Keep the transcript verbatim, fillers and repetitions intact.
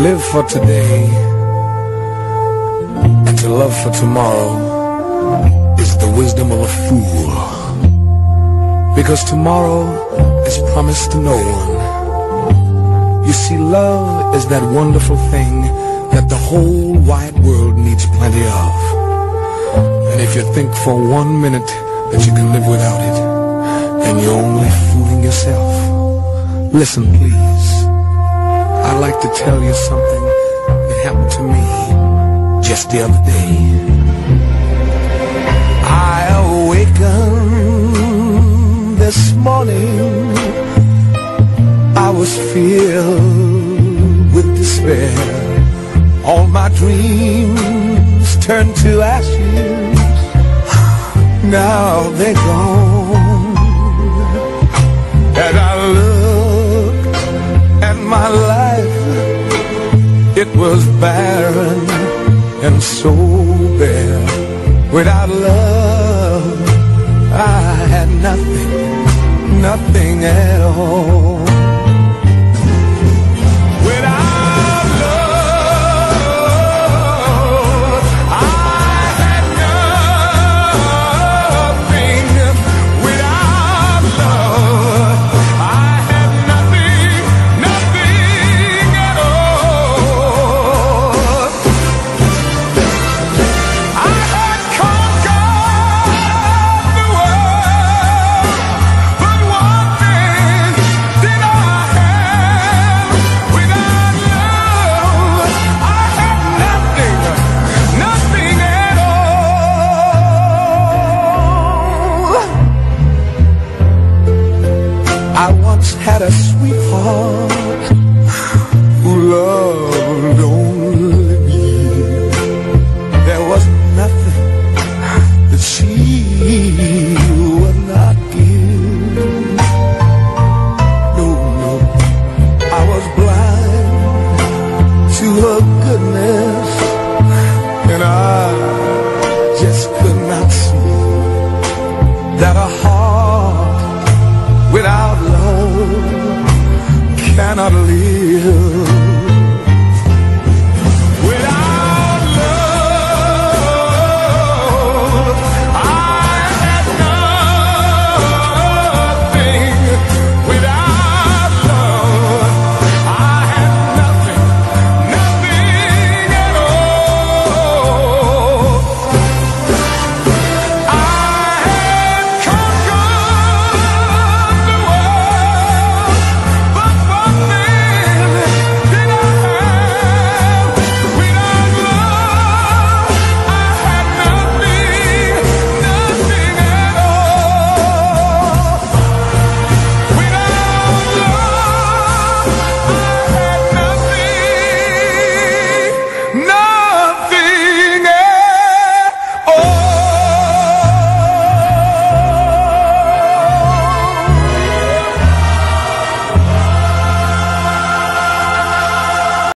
live for today and to love for tomorrow is the wisdom of a fool. Because tomorrow is promised to no one. You see, love is that wonderful thing that the whole wide world needs plenty of. And if you think for one minute that you can live without it, then you're only fooling yourself. Listen, please. I'd like to tell you something that happened to me just the other day. I awakened this morning. I was filled with despair. All my dreams turned to ashes. Now they're gone. And I looked at my life. It was barren and so bare. Without love, I had nothing, nothing at all. Without love, I had nothing. Without love, I had nothing, nothing at all. I had conquered the world, but one thing did I have. Without love, I had nothing, nothing at all. I once had a sweetheart.